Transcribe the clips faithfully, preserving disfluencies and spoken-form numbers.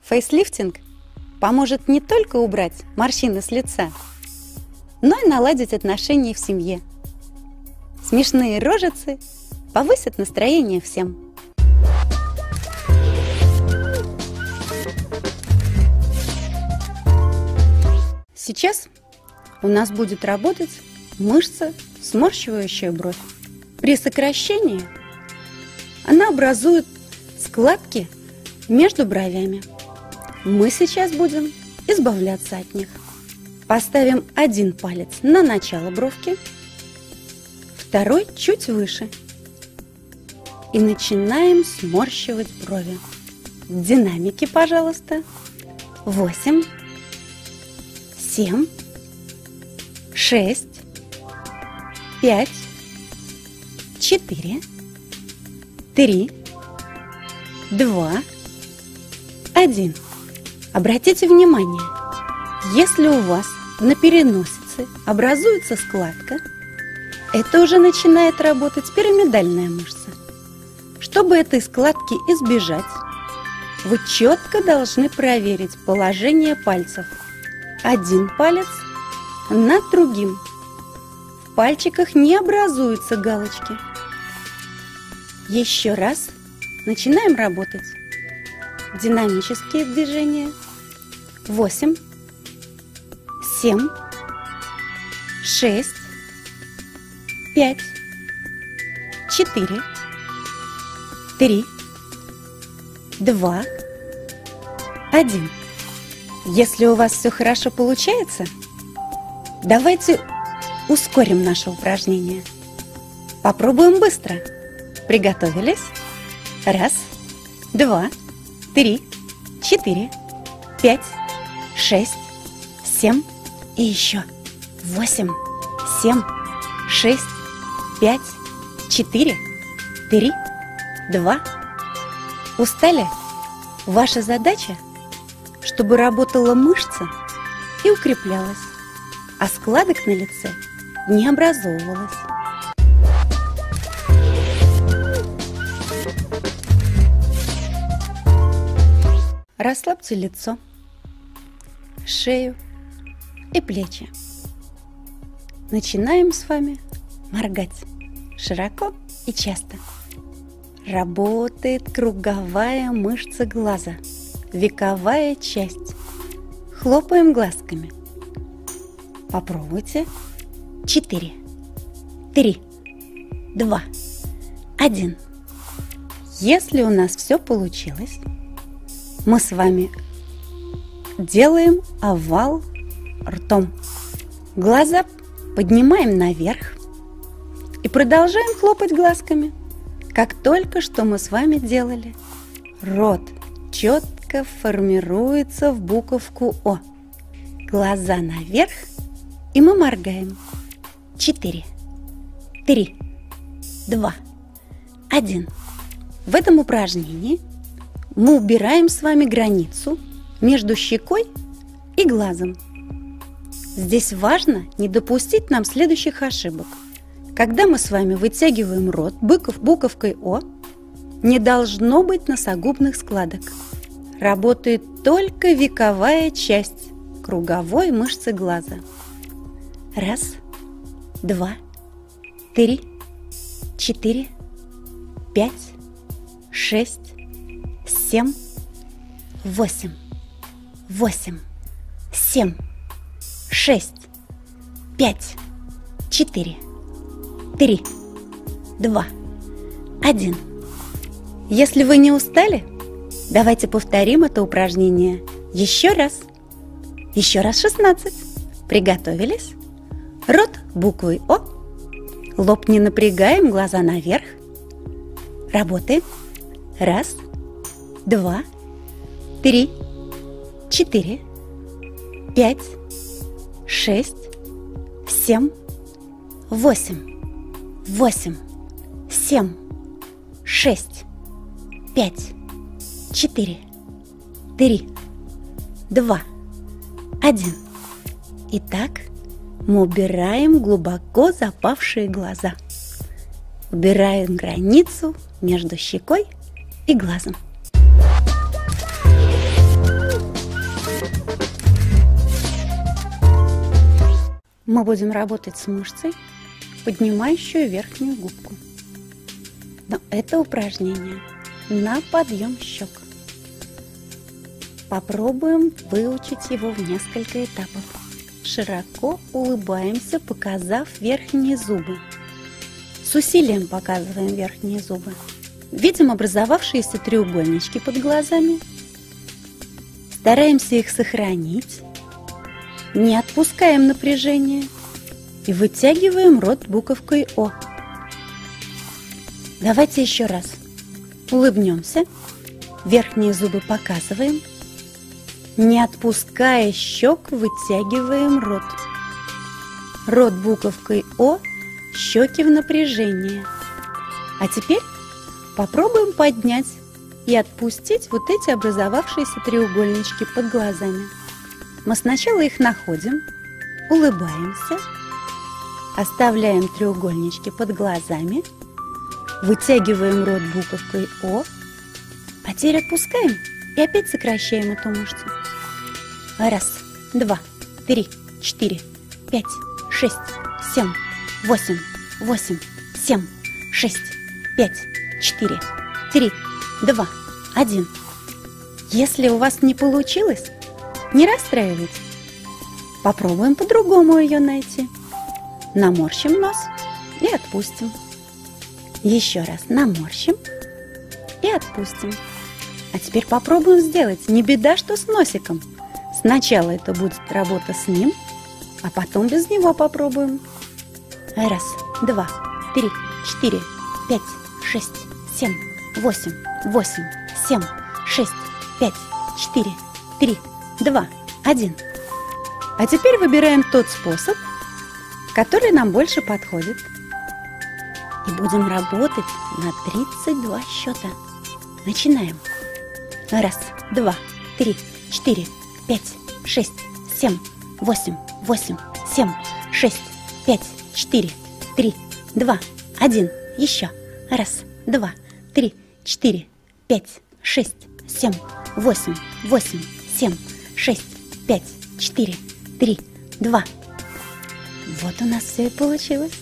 Фейслифтинг поможет не только убрать морщины с лица, но и наладить отношения в семье. Смешные рожицы повысят настроение всем. Сейчас у нас будет работать мышца, сморщивающая бровь. При сокращении она образует складки между бровями. Мы сейчас будем избавляться от них. Поставим один палец на начало бровки, второй чуть выше. И начинаем сморщивать брови. Динамики, пожалуйста. Восемь, семь, шесть, пять, четыре, три, два, один. Обратите внимание, если у вас на переносице образуется складка, это уже начинает работать пирамидальная мышца. Чтобы этой складки избежать, вы четко должны проверить положение пальцев. Один палец над другим. В пальчиках не образуются галочки. Еще раз начинаем работать. Динамические движения. Восемь, семь, шесть, пять, четыре, три, два, один. Если у вас все хорошо получается, давайте ускорим наше упражнение. Попробуем быстро. Приготовились? Раз, два, три, четыре, пять, шесть, семь и еще. Восемь, семь, шесть, пять, четыре, три, два. Устали? Ваша задача, чтобы работала мышца и укреплялась, а складок на лице не образовывалось. Расслабьте лицо, шею и плечи. Начинаем с вами моргать широко и часто. Работает круговая мышца глаза, вековая часть. Хлопаем глазками. Попробуйте. Четыре, три, два, один. Если у нас все получилось, мы с вами делаем овал ртом. Глаза поднимаем наверх и продолжаем хлопать глазками, как только что мы с вами делали. Рот четко формируется в буковку О. Глаза наверх, и мы моргаем. Четыре, три, два, один. В этом упражнении мы убираем с вами границу между щекой и глазом. Здесь важно не допустить нам следующих ошибок. Когда мы с вами вытягиваем рот букв, буковкой О, не должно быть носогубных складок. Работает только вековая часть круговой мышцы глаза. Раз, два, три, четыре, пять, шесть, семь, восемь, восемь, семь, шесть, пять, четыре, три, два, один. Если вы не устали, давайте повторим это упражнение еще раз. Еще раз шестнадцать. Приготовились? Рот буквой О. Лоб не напрягаем, глаза наверх. Работаем. Раз, два, три, четыре, пять, шесть, семь, восемь, восемь, семь, шесть, пять, четыре, три, два, один. Итак, мы убираем глубоко запавшие глаза. Убираем границу между щекой и глазом. Мы будем работать с мышцей, поднимающую верхнюю губку. Но это упражнение на подъем щек. Попробуем выучить его в несколько этапов. Широко улыбаемся, показав верхние зубы. С усилием показываем верхние зубы. Видим образовавшиеся треугольнички под глазами. Стараемся их сохранить. Не отпускаем напряжение. И вытягиваем рот буковкой О. Давайте еще раз. Улыбнемся. Верхние зубы показываем. Не отпуская щек, вытягиваем рот. Рот буковкой О, щеки в напряжении. А теперь попробуем поднять и отпустить вот эти образовавшиеся треугольнички под глазами. Мы сначала их находим, улыбаемся, оставляем треугольнички под глазами, вытягиваем рот буковкой О, а теперь отпускаем и опять сокращаем эту мышцу. Раз, два, три, четыре, пять, шесть, семь, восемь, восемь, семь, шесть, пять, четыре, три, два, один. Если у вас не получилось, не расстраивайтесь. Попробуем по-другому ее найти. Наморщим нос и отпустим. Еще раз наморщим и отпустим. А теперь попробуем сделать. Не беда, что с носиком. Сначала это будет работа с ним, а потом без него попробуем. Раз, два, три, четыре, пять, шесть, семь, восемь, восемь, семь, шесть, пять, четыре, три, два, один. А теперь выбираем тот способ, который нам больше подходит. И будем работать на тридцать два счета. Начинаем. Раз, два, три, четыре, пять, шесть, семь, восемь, восемь, семь, шесть, пять, четыре, три, два, один. Еще. Раз, два, три, четыре, пять, шесть, семь, восемь, восемь, семь, шесть, пять, четыре, три, два. Вот у нас все и получилось.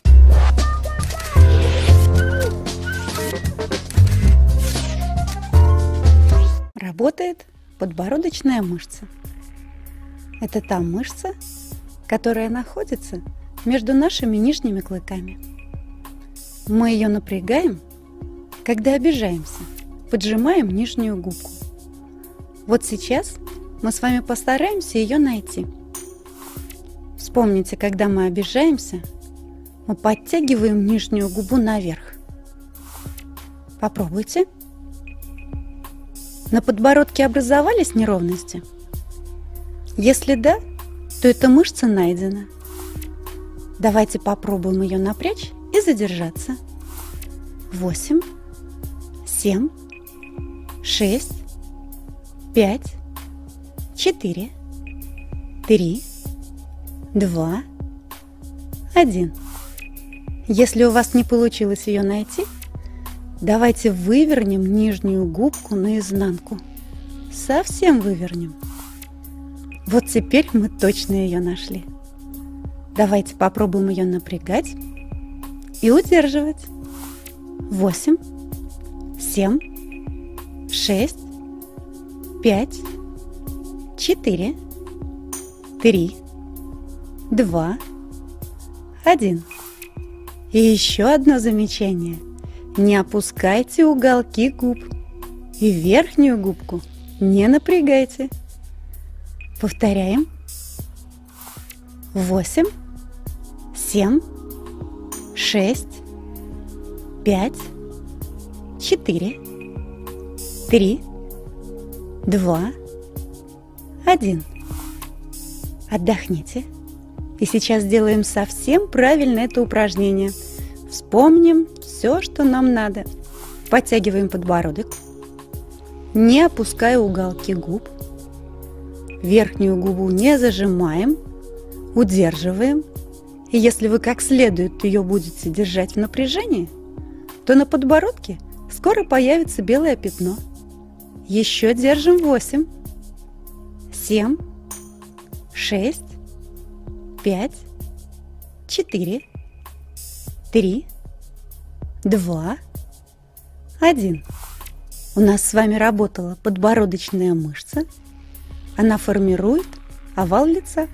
Работает подбородочная мышца. Это та мышца, которая находится между нашими нижними клыками. Мы ее напрягаем, когда обижаемся, поджимаем нижнюю губку. Вот сейчас мы с вами постараемся ее найти. Вспомните, когда мы обижаемся, мы подтягиваем нижнюю губу наверх. Попробуйте. На подбородке образовались неровности? Если да, то эта мышца найдена. Давайте попробуем ее напрячь и задержаться. Восемь, семь, шесть, пять, четыре, три, два, один. Если у вас не получилось ее найти, давайте вывернем нижнюю губку наизнанку. Совсем вывернем. Вот теперь мы точно ее нашли. Давайте попробуем ее напрягать и удерживать. Восемь, семь, шесть, пять, четыре, три, два, один. И еще одно замечание. Не опускайте уголки губ и верхнюю губку не напрягайте. Повторяем. Восемь, семь, шесть, пять, четыре, три, два, один. Отдохните. И сейчас сделаем совсем правильно это упражнение. Вспомним все, что нам надо. Подтягиваем подбородок, не опуская уголки губ. Верхнюю губу не зажимаем, удерживаем. И если вы как следует ее будете держать в напряжении, то на подбородке скоро появится белое пятно. Еще держим восемь, семь, шесть, пять, четыре, три, два, один. У нас с вами работала подбородочная мышца. Она формирует овал лица.